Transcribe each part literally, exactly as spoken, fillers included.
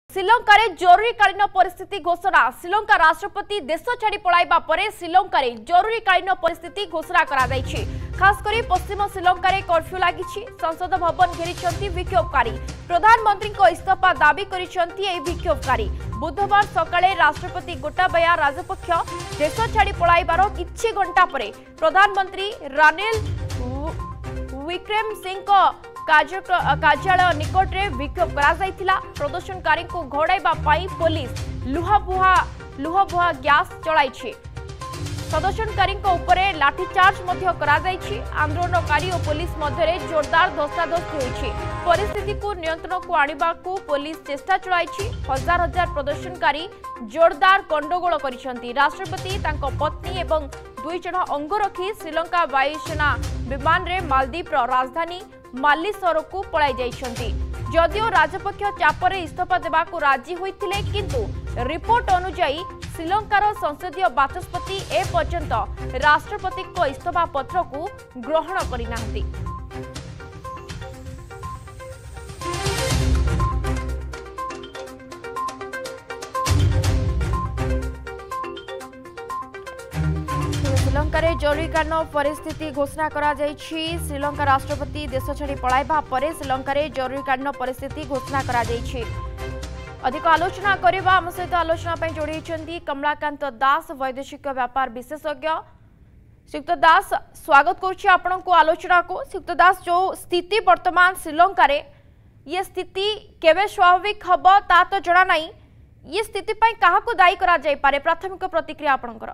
श्रीलंका रे जरूरीकालीन परिस्थिति घोषणा। श्रीलंका राष्ट्रपति देश छाड़ी पलाइबा परे श्रीलंका रे जरूरीकालीन परिस्थिति घोषणा करा जायछि। खास करी पश्चिम श्रीलंका रे कर्फ्यू लागिछि। संसद भवन घेरिछंती विक्षोभकारी। प्रधानमंत्री को इस्तीफा दाबी करिछंती एही विक्षोभकारी। बुधवार सकाळे राष्ट्रपति गोटाबाया राजपक्ष देश छाड़ी पलाइबार किछि घंटा परे प्रधानमंत्री रानिल विक्रम सिंह को कार्यालय निकट में विक्षोभ करा प्रदर्शनकारी को घोड़ाइबा पाई पुलिस लुहाबुहा लुहाबुहा गैस चलाई। प्रदर्शनकारी उपरे लाठीचार्ज मध्य करा जायछि। आंदोलनकारी और पुलिस मध्य जोरदार धस्ताधस्ती होइछि। परिस्थिति को नियंत्रण को आनिबा को पुलिस चेष्टा चलाई। हजार हजार प्रदर्शनकारी जोरदार गंडगोल करिसंती। राष्ट्रपति तांको पत्नी एवं दुई जण अंगरक्षी श्रीलंका वायुसेना विमान रे मालदीप राजधानी मालिसर को पलाई जाइछंती। जदियो राजपक्ष चापर इस्तीफा देवा को राजी होइथिले, किंतु रिपोर्ट अनुसार श्रीलंकार संसदीय बाचस्पति ए पर्यंत राष्ट्रपति को इस्तीफा पत्र को ग्रहण करिनांती। श्रीलंका रे जरूरीकालीन परिस्थिति घोषणा करा जायछि। श्रीलंका राष्ट्रपति देश छाड़ी पलाइबा परे श्रीलंका रे जरूरीकालीन परिस्थिति घोषणा करा जायछि। अधिक आलोचना करबा हम सहित आलोचना पय जोड़ीछंती कमलाकांत दास, वैदेशिक व्यापार विशेषज्ञ। श्रीयुक्त दास, स्वागत करुछि आपनको आलोचना को। श्रीयुक्त दास, जो स्थिति वर्तमान श्रीलंका रे ये स्थिति केबे स्वाभाविक हबो ता तो जणा नाही। ये स्थिति पय काहा को दायी करा जाय पारे? प्राथमिक प्रतिक्रिया आपनकर।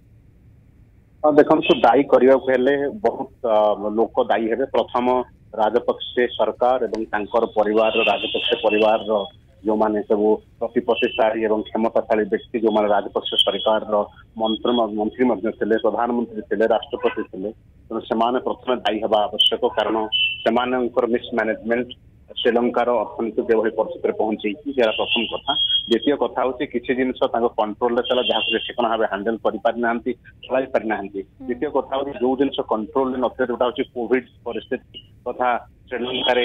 देखो दायी करने बहुत लोक दायी है। प्रथम राजपक्षे सरकार एवं परिवार राजपक्षे परिवार जो माने सब प्रतिपत्तिशाली एवं क्षमताशाली व्यक्ति जो माने राजपक्ष सरकार मंत्री मंत्री प्रधानमंत्री थे, राष्ट्रपति थे, तेणु प्रथम दायी हवा आवश्यक। कारण से मिसमैनेजमेंट श्रीलंकार अर्थनीति जो परिस्थिति पहुंची प्रथम कथा। द्वितीय कथा हूँ किसी जिनस कंट्रोल चला जहाँ ठिकाना भाव हैंडल कर चलाई पारिना। द्वितीय कथा हूँ जो जिन कंट्रोल नथिले जोटा हूँ कोविड परिस्थिति तथा श्रीलंकार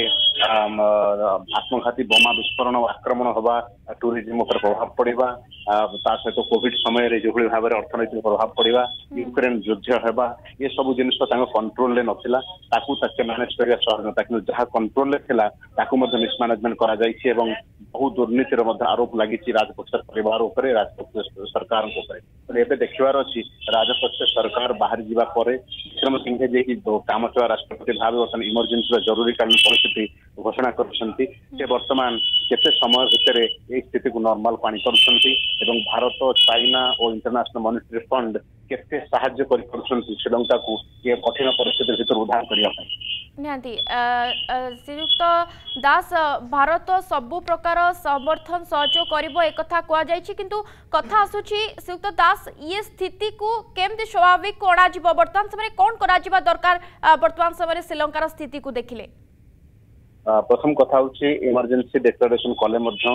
आत्मघाती बोमा विस्फोरण आक्रमण हवा, टूरिज्म पर प्रभाव पड़ा, सहित कोविड समय जो भाव में अर्थनैतिक प्रभाव पड़ा, यूक्रेन युद्ध होगा, ये सब जिन कंट्रोल नथिला मैनेज करने सहजता। कि जहाँ कंट्रोल थिला ताकू मिसमैनेजमेंट करा जायछि एवं बहुत दुर्नीतिर आरोप लगी राजपक्ष परिवार उपरे, राजपक्ष सरकार उपरे। देखिबार अछि राजपक्ष सरकार बाहर जीवा परे विक्रम सिंह जे कि काम चला राष्ट्रपति भाव वर्तमान इमरजेंसी जरूरीकालीन परिस्थिति घोषणा करछंती। से वर्तमान केते समय भितर ए स्थिति को नॉर्मल पानी करछंती एवं भारत, चाइना और इंटरनेशनल मॉनेटरी फंड केते सहायता करि करछंती श्रीलंका को ये कठिन परिस्थिति भितर उद्धार करिया पई। निहांती श्रीयुक्त दास, भारत सबु प्रकार समर्थन सहयोग करिबो एक कथा कहा जायछि, किंतु कथा आसुछि श्रीयुक्त दास ये स्थिति को केमति स्वाभाविक कोणा जिवो? वर्तमान समय कोन करा जिबा दरकार? वर्तमान समय श्रीलंकार स्थिति को देखिले प्रथम कथा हूँ इमरजेंसी डिक्लेरेशन कले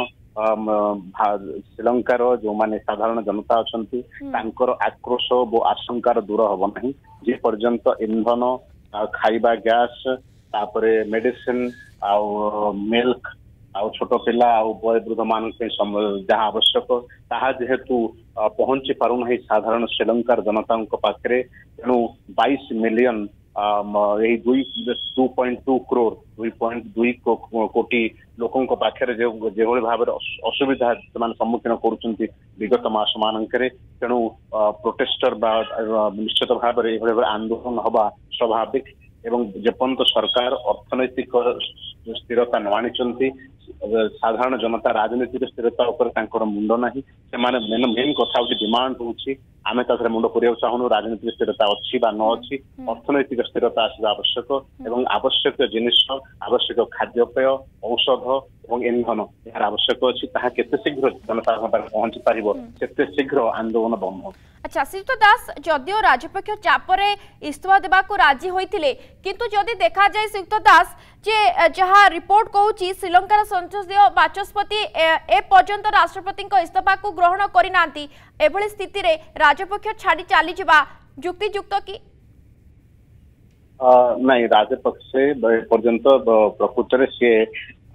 श्रीलंकार जो माने साधारण जनता अच्छी आक्रोश वो आशंकार दूर हम ना जे पर्यंत इंधन, खाइबा गैस, तापरे मेडिसिन आउ मिल्क आउ छोट पिला आउ वयोवृद्ध मान जहाँ आवश्यक ताहा जेहेतु पहुंची पारुना साधारण श्रीलंकार जनता पाखे, तेणु बाईस मिलियन यही दुई टू पॉइंट टू करोड़ दुई पॉइंट दुई कोटी लोकों पाखे जो भाव असुविधा से सम्मुखीन कर विगत मास मानकरे। तेणु प्रोटेस्टर निश्चित भाव में आंदोलन हवा स्वाभाविक एवं जेपर्यंत सरकार अर्थनैतिक स्थिरता न आनी साधारण जनता राजनीतिक स्थिरता उपर मुंड ना मेन मेन कथा हूँ डिमांड हूँ आम तार मुंड कर चाहूँ राजनीतिक स्थिरता अच्छी बा न अच्छी अर्थनैतिक स्थिरता आसवा आवश्यक एवं आवश्यक जिनिस आवश्यक खाद्यपेय औषध और इंधन यार आवश्यक अच्छी ताहा केते शीघ्र जनता पहुंची पार से शीघ्र आंदोलन बंद हो। अच्छा श्रीयुक्त दास, जदियो राजपक्ष चापरे इस्तीफा देवा को राजी होइथिले, किंतु जदि देखा जाए श्रीयुक्त दास जे जहाँ रिपोर्ट कहूँ श्रीलंकार संसदीय बाचस्पति ए पर्यंत राष्ट्रपति इस्तीफा को ग्रहण करिनांती, एभली स्थिति रे राजपक्ष छाड़ी चली जिबा युक्तियुक्त कि? नहीं, राजपक्षे पर्यंत प्रकृत सी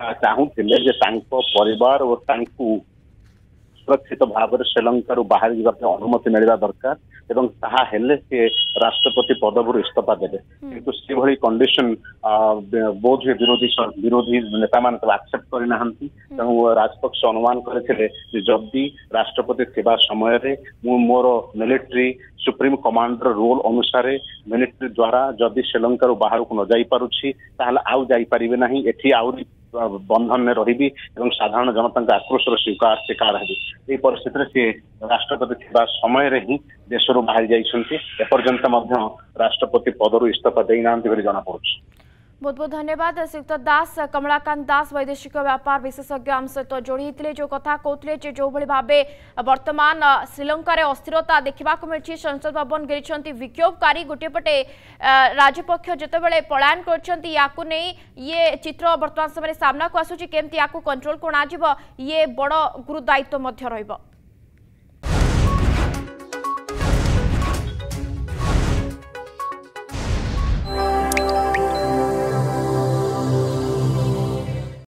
चाहूले जे तांको परिवार और तांको सुरक्षित भाव में श्रीलंका बाहर जावाक अनुमति मिलवा दरकार एवं ताहा हेले से राष्ट्रपति पदवी इस्तीफा देवे किंतु से कंडीशन बोध विरोधी विरोधी नेता मान एक्सेप्ट करना तेणु राजपक्ष अनुमान करते जदि राष्ट्रपति थिबा समय रे मु मोर मिलिट्री सुप्रीम कमांडर रोल अनुसार मिलिट्री द्वारा जदि श्रीलंका बाहर को न जाई पारुछि ताहले आउ जाई परिबे नाही एठी आउरी बंधन में रही साधारण जनता आक्रोश स्वीकार शिकार है परिस्थिति से राष्ट्रपति थिबा समय रे ही देश बाहरी जापर्यंत राष्ट्रपति पदर इस्तीफा देना जना पड़ुछि। बहुत बहुत धन्यवाद श्रीयुक्त दास कमलाकांत दास वैदेशिक व्यापार विशेषज्ञ आम सहित जोड़ी होते जो कथा कहते जो भाई भाव वर्तमान श्रीलंकार अस्थिरता देखा मिली संसद भवन घेरी विक्षोभकारी गोटे पटे राजपक्ष जितेबाला पलायन कर ये चित्र वर्तमान समय सामना को आसूची केमती कंट्रोल को ये बड़ गुरु दायित्व रही।